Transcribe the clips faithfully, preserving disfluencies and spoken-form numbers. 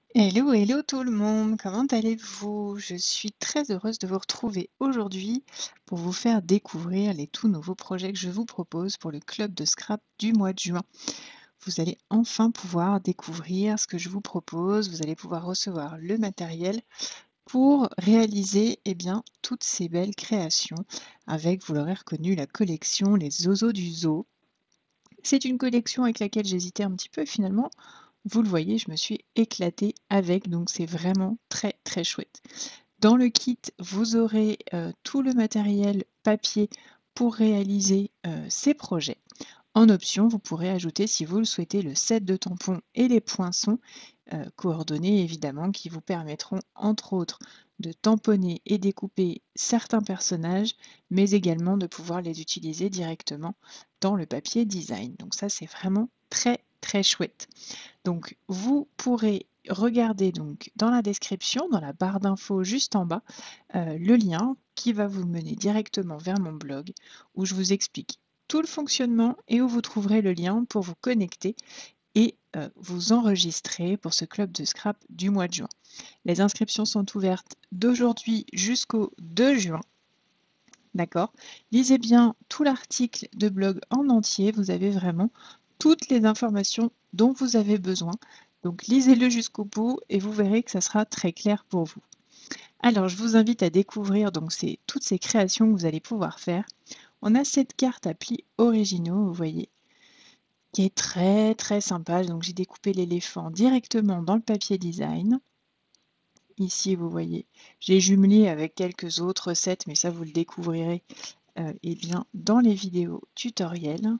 Hello, hello tout le monde, comment allez-vous? Je suis très heureuse de vous retrouver aujourd'hui pour vous faire découvrir les tout nouveaux projets que je vous propose pour le club de scrap du mois de juin. Vous allez enfin pouvoir découvrir ce que je vous propose, vous allez pouvoir recevoir le matériel pour réaliser eh bien, toutes ces belles créations avec, vous l'aurez reconnu, la collection Les Zozos du Zoo. C'est une collection avec laquelle j'hésitais un petit peu finalement. Vous le voyez, je me suis éclatée avec, donc c'est vraiment très très chouette. Dans le kit, vous aurez euh, tout le matériel papier pour réaliser euh, ces projets. En option, vous pourrez ajouter, si vous le souhaitez, le set de tampons et les poinçons, euh, coordonnés évidemment, qui vous permettront, entre autres, de tamponner et découper certains personnages, mais également de pouvoir les utiliser directement dans le papier design. Donc ça, c'est vraiment très très chouette. Donc vous pourrez regarder donc dans la description, dans la barre d'infos juste en bas, euh, le lien qui va vous mener directement vers mon blog où je vous explique tout le fonctionnement et où vous trouverez le lien pour vous connecter et euh, vous enregistrer pour ce club de scrap du mois de juin. Les inscriptions sont ouvertes d'aujourd'hui jusqu'au deux juin. D'accord? Lisez bien tout l'article de blog en entier. Vous avez vraiment toutes les informations dont vous avez besoin. Donc lisez-le jusqu'au bout et vous verrez que ça sera très clair pour vous. Alors je vous invite à découvrir donc ces, toutes ces créations que vous allez pouvoir faire. On a cette carte à plis originaux, vous voyez, qui est très très sympa. Donc j'ai découpé l'éléphant directement dans le papier design. Ici, vous voyez, j'ai jumelé avec quelques autres recettes, mais ça vous le découvrirez euh, eh bien, dans les vidéos tutoriels.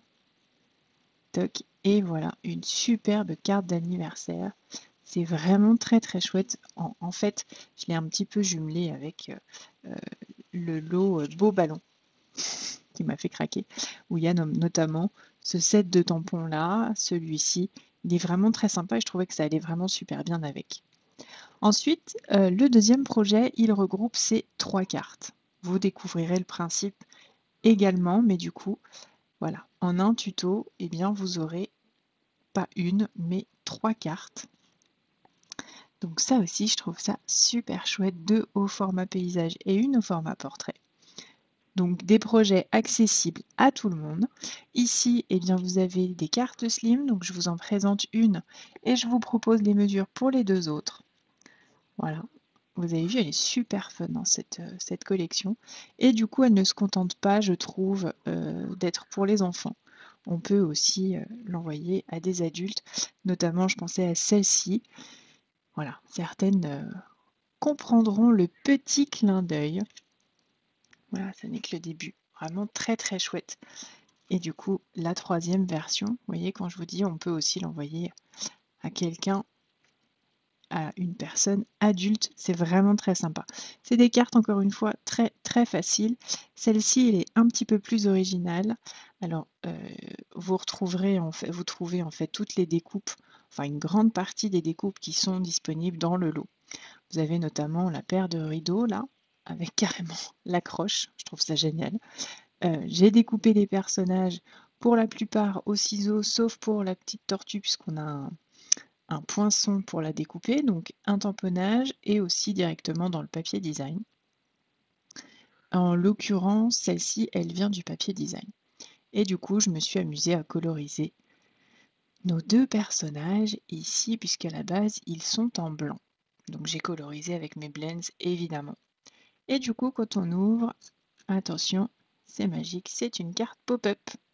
Toc, et voilà, une superbe carte d'anniversaire. C'est vraiment très très chouette. En, en fait, je l'ai un petit peu jumelé avec euh, le lot euh, Beau Ballon qui m'a fait craquer, où il y a no notamment ce set de tampons là, celui-ci. Il est vraiment très sympa et je trouvais que ça allait vraiment super bien avec. Ensuite, euh, le deuxième projet, il regroupe ces trois cartes. Vous découvrirez le principe également, mais du coup, voilà, en un tuto, eh bien, vous aurez pas une, mais trois cartes. Donc ça aussi, je trouve ça super chouette, deux au format paysage et une au format portrait. Donc des projets accessibles à tout le monde. Ici, eh bien, vous avez des cartes slim, donc je vous en présente une et je vous propose les mesures pour les deux autres. Voilà, vous avez vu, elle est super fun dans cette, euh, cette collection. Et du coup, elle ne se contente pas, je trouve, euh, d'être pour les enfants. On peut aussi euh, l'envoyer à des adultes. Notamment, je pensais à celle-ci. Voilà, certaines euh, comprendront le petit clin d'œil. Voilà, ça n'est que le début. Vraiment très très chouette. Et du coup, la troisième version, vous voyez, quand je vous dis, on peut aussi l'envoyer à quelqu'un, à une personne adulte. C'est vraiment très sympa. C'est des cartes, encore une fois, très très faciles. Celle-ci, elle est un petit peu plus originale. Alors, euh, vous retrouverez, en fait, vous trouvez en fait toutes les découpes, enfin une grande partie des découpes qui sont disponibles dans le lot. Vous avez notamment la paire de rideaux, là, avec carrément l'accroche. Je trouve ça génial. Euh, j'ai découpé des personnages, pour la plupart au ciseau, sauf pour la petite tortue, puisqu'on a un, un poinçon pour la découper, donc un tamponnage et aussi directement dans le papier design. En l'occurrence, celle-ci, elle vient du papier design. Et du coup, je me suis amusée à coloriser nos deux personnages ici, puisqu'à la base, ils sont en blanc. Donc j'ai colorisé avec mes blends, évidemment. Et du coup, quand on ouvre, attention, c'est magique, c'est une carte pop-up.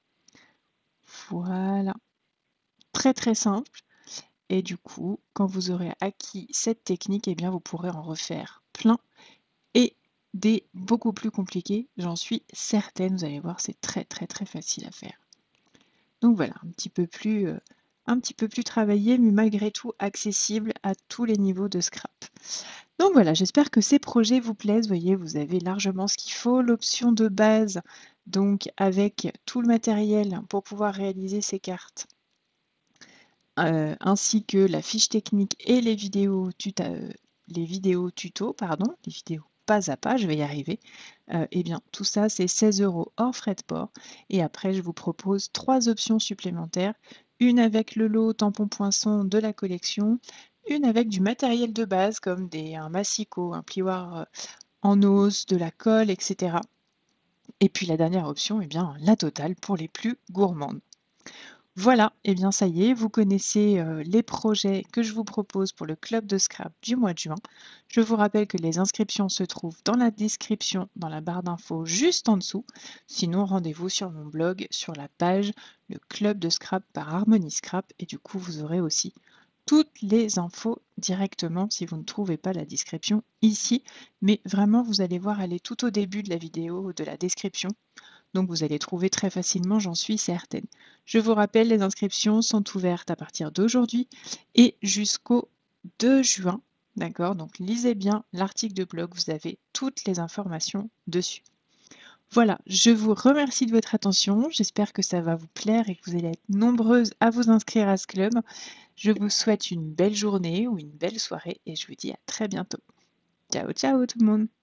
Voilà, très très simple. Et du coup, quand vous aurez acquis cette technique, eh bien, vous pourrez en refaire plein et des beaucoup plus compliqués, j'en suis certaine. Vous allez voir, c'est très très très facile à faire. Donc voilà, un petit peu plus, euh, un petit peu plus travaillé, mais malgré tout accessible à tous les niveaux de scrap. Donc voilà, j'espère que ces projets vous plaisent. Vous voyez, vous avez largement ce qu'il faut. L'option de base, donc avec tout le matériel pour pouvoir réaliser ces cartes, euh, ainsi que la fiche technique et les vidéos, tuta, euh, les vidéos tuto, pardon, les vidéos pas à pas, je vais y arriver. Euh, eh bien, tout ça, c'est seize euros hors frais de port. Et après, je vous propose trois options supplémentaires. Une avec le lot tampon poinçon de la collection, une avec du matériel de base comme des, un massicot, un plioir euh, en os, de la colle, et cetera. Et puis la dernière option, eh bien, la totale pour les plus gourmandes. Voilà, et bien ça y est, vous connaissez euh, les projets que je vous propose pour le club de scrap du mois de juin. Je vous rappelle que les inscriptions se trouvent dans la description, dans la barre d'infos juste en dessous. Sinon, rendez-vous sur mon blog, sur la page le club de scrap par Harmony Scrap, et du coup, vous aurez aussi toutes les infos directement si vous ne trouvez pas la description ici. Mais vraiment, vous allez voir, elle est tout au début de la vidéo, de la description. Donc vous allez trouver très facilement, j'en suis certaine. Je vous rappelle, les inscriptions sont ouvertes à partir d'aujourd'hui et jusqu'au deux juin. D'accord? Donc lisez bien l'article de blog, vous avez toutes les informations dessus. Voilà, je vous remercie de votre attention. J'espère que ça va vous plaire et que vous allez être nombreuses à vous inscrire à ce club. Je vous souhaite une belle journée ou une belle soirée et je vous dis à très bientôt. Ciao, ciao tout le monde!